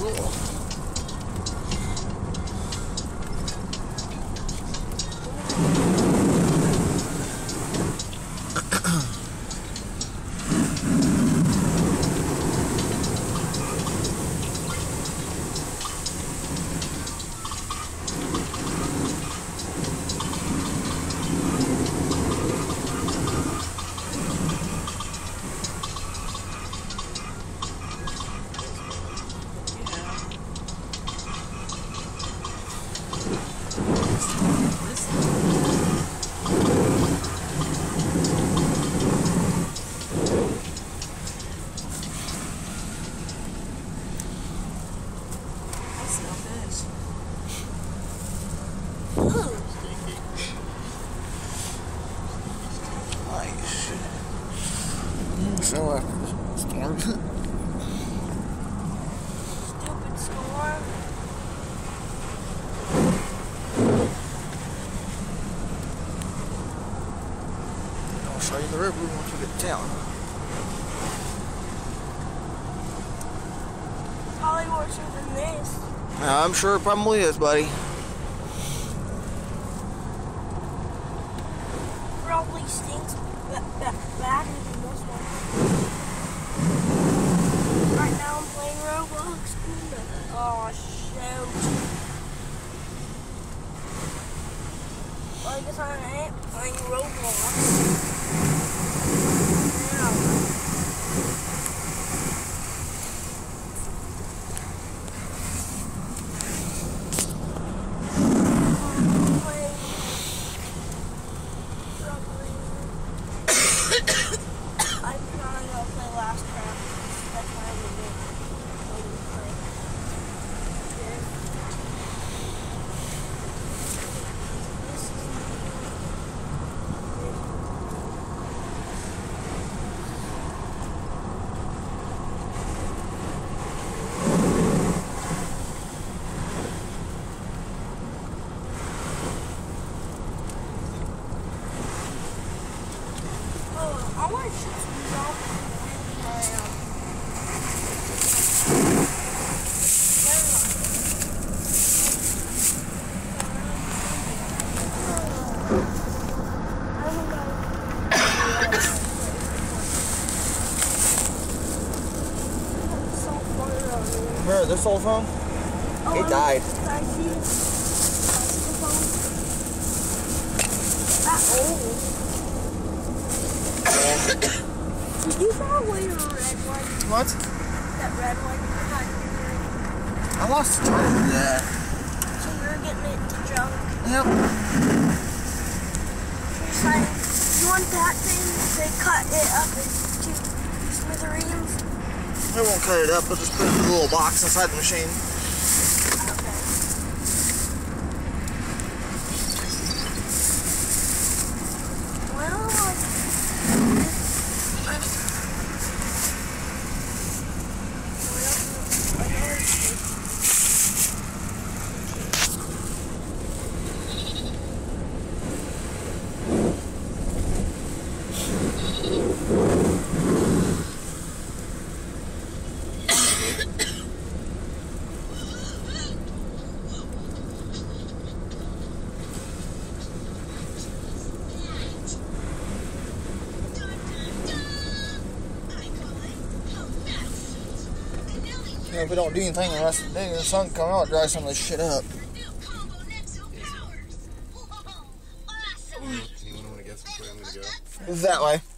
cool. So after the storm. Stupid storm. I'll show you the river once we get to town. Probably worse than this. I'm sure it probably is, buddy. Probably stinks badder than this one. Right now I'm playing Roblox. Oh, shoot. Well, I guess I ain't playing Roblox. I want to shoot some zombies. Remember this old phone? It died. I see it. That old. Did you throw away your red one? What? That red one you forgot. I lost the charger. Yeah. So you're getting it to junk. Yep. You're saying you want that thing to cut it up into smithereens? I won't cut it up, but just put it in a little box inside the machine. You know, if we don't do anything the rest of the day, the sun come out, dry some of this shit up. That way.